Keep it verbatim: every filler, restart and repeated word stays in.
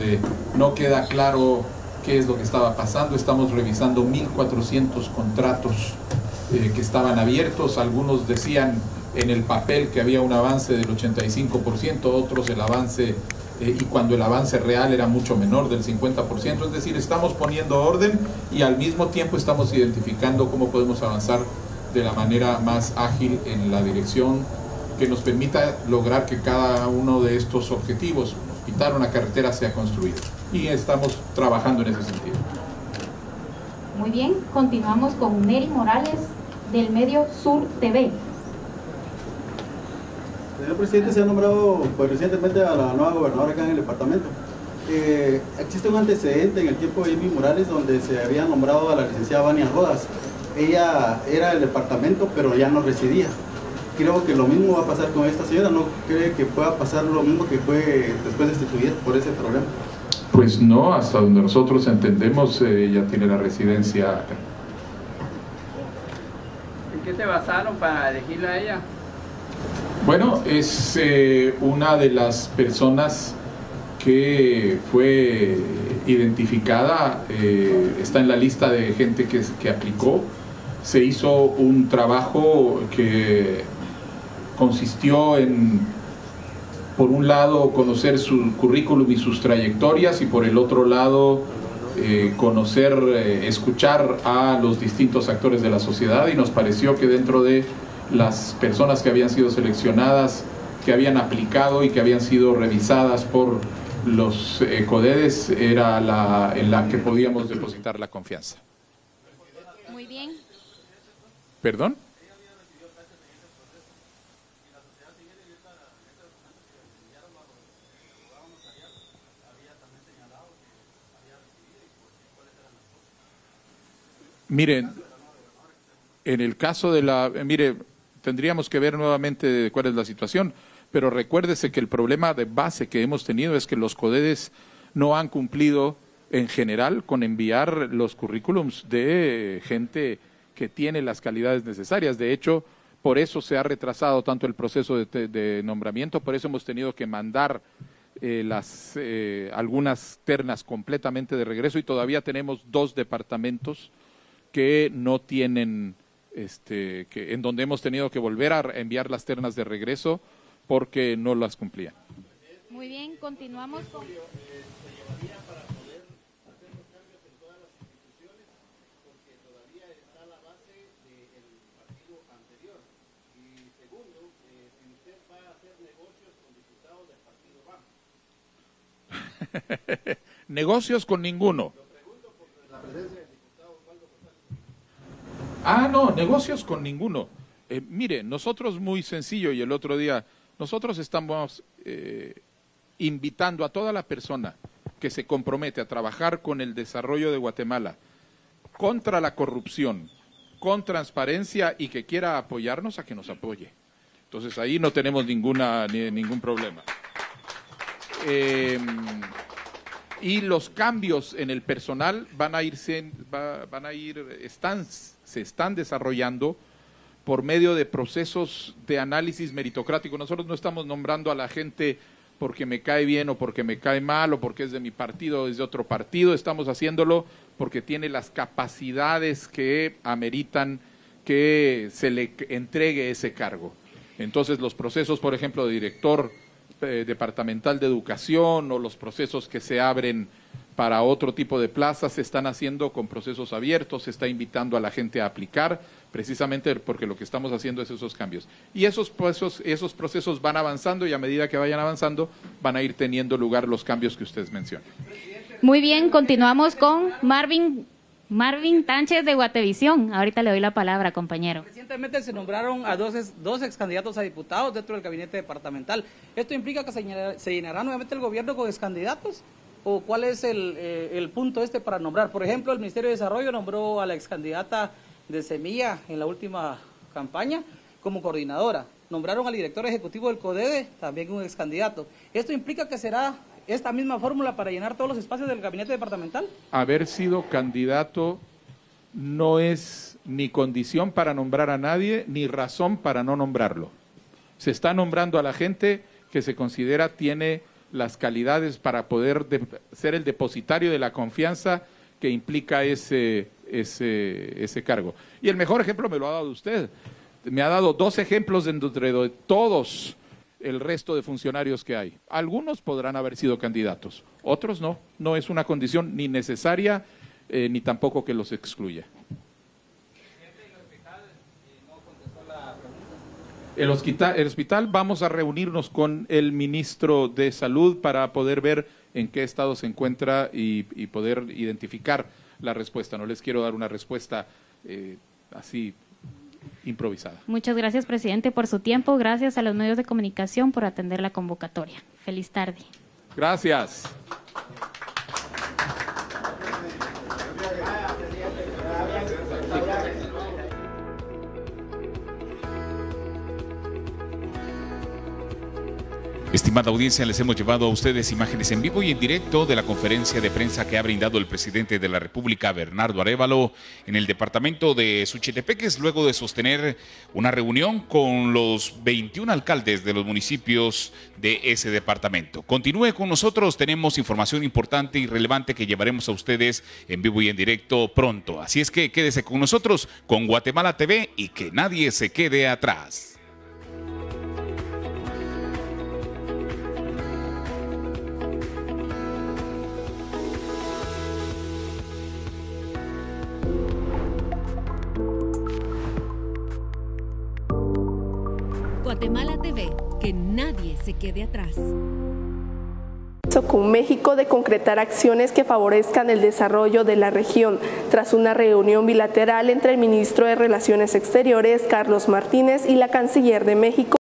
Eh, no queda claro qué es lo que estaba pasando. Estamos revisando mil cuatrocientos contratos eh, que estaban abiertos. Algunos decían en el papel que había un avance del ochenta y cinco por ciento, otros el avance, eh, y cuando el avance real era mucho menor, del cincuenta por ciento. Es decir, estamos poniendo orden y al mismo tiempo estamos identificando cómo podemos avanzar de la manera más ágil en la dirección que nos permita lograr que cada uno de estos objetivos, un hospital, una carretera, sea construido. Y estamos trabajando en ese sentido. Muy bien, continuamos con Neri Morales del medio Sur T V. Señor presidente, se ha nombrado pues, recientemente a la nueva gobernadora acá en el departamento. Eh, existe un antecedente en el tiempo de Amy Morales donde se había nombrado a la licenciada Vania Rodas. Ella era del departamento, pero ya no residía. Creo que lo mismo va a pasar con esta señora. ¿No cree que pueda pasar lo mismo que fue después destituida por ese problema? Pues no, hasta donde nosotros entendemos, eh, ella tiene la residencia acá. ¿En qué se basaron para elegirla a ella? Bueno, es eh, una de las personas que fue identificada, eh, está en la lista de gente que, que aplicó. Se hizo un trabajo que consistió en, por un lado, conocer su currículum y sus trayectorias, y por el otro lado, eh, conocer, eh, escuchar a los distintos actores de la sociedad, y nos pareció que dentro de las personas que habían sido seleccionadas, que habían aplicado y que habían sido revisadas por los eh, CODEDES, era la en la que podíamos depositar la confianza. Muy bien. ¿Perdón? Miren, en el caso de la... Mire, tendríamos que ver nuevamente cuál es la situación, pero recuérdese que el problema de base que hemos tenido es que los CODEDES no han cumplido en general con enviar los currículums de gente que tiene las calidades necesarias. De hecho, por eso se ha retrasado tanto el proceso de, de nombramiento, por eso hemos tenido que mandar eh, las, eh, algunas ternas completamente de regreso, y todavía tenemos dos departamentos que no tienen, este, que, en donde hemos tenido que volver a enviar las ternas de regreso porque no las cumplían. Muy bien, continuamos con... Negocios con ninguno. Ah, no, negocios con ninguno. Eh, mire, nosotros muy sencillo, y el otro día, nosotros estamos eh, invitando a toda la persona que se compromete a trabajar con el desarrollo de Guatemala, contra la corrupción, con transparencia, y que quiera apoyarnos, a que nos apoye. Entonces ahí no tenemos ninguna, ni, ningún problema. Eh, y los cambios en el personal van a ir, va, van a ir están, se están desarrollando por medio de procesos de análisis meritocrático. Nosotros no estamos nombrando a la gente porque me cae bien o porque me cae mal o porque es de mi partido o es de otro partido. Estamos haciéndolo porque tiene las capacidades que ameritan que se le entregue ese cargo. Entonces los procesos, por ejemplo, de director eh, departamental de educación, o los procesos que se abren para otro tipo de plazas, se están haciendo con procesos abiertos, se está invitando a la gente a aplicar, precisamente porque lo que estamos haciendo es esos cambios. Y esos procesos, esos procesos van avanzando, y a medida que vayan avanzando van a ir teniendo lugar los cambios que ustedes mencionan. Muy bien, continuamos con Marvin Marvin Tánchez de Guatevisión. Ahorita le doy la palabra, compañero. Recientemente se nombraron a dos, dos ex candidatos a diputados dentro del gabinete departamental. ¿Esto implica que se llenará, se llenará nuevamente el gobierno con ex candidatos? ¿O cuál es el, eh, el punto este para nombrar? Por ejemplo, el Ministerio de Desarrollo nombró a la ex candidata de Semilla en la última campaña como coordinadora. Nombraron al director ejecutivo del CODEDE, también un ex candidato. ¿Esto implica que será esta misma fórmula para llenar todos los espacios del gabinete departamental? Haber sido candidato no es ni condición para nombrar a nadie, ni razón para no nombrarlo. Se está nombrando a la gente que se considera tiene las calidades para poder de, ser el depositario de la confianza que implica ese, ese, ese cargo. Y el mejor ejemplo me lo ha dado usted. Me ha dado dos ejemplos dentro de todos el resto de funcionarios que hay. Algunos podrán haber sido candidatos, otros no. No es una condición ni necesaria eh, ni tampoco que los excluya. El hospital, el hospital, vamos a reunirnos con el ministro de Salud para poder ver en qué estado se encuentra y, y poder identificar la respuesta. No les quiero dar una respuesta eh, así improvisada. Muchas gracias, presidente, por su tiempo. Gracias a los medios de comunicación por atender la convocatoria. Feliz tarde. Gracias. Estimada audiencia, les hemos llevado a ustedes imágenes en vivo y en directo de la conferencia de prensa que ha brindado el presidente de la República, Bernardo Arévalo, en el departamento de Suchitepeques, luego de sostener una reunión con los veintiún alcaldes de los municipios de ese departamento. Continúe con nosotros, tenemos información importante y relevante que llevaremos a ustedes en vivo y en directo pronto. Así es que quédese con nosotros, con Guatemala T V, y que nadie se quede atrás. Guatemala T V, que nadie se quede atrás. Con México de concretar acciones que favorezcan el desarrollo de la región, tras una reunión bilateral entre el ministro de Relaciones Exteriores, Carlos Martínez, y la canciller de México,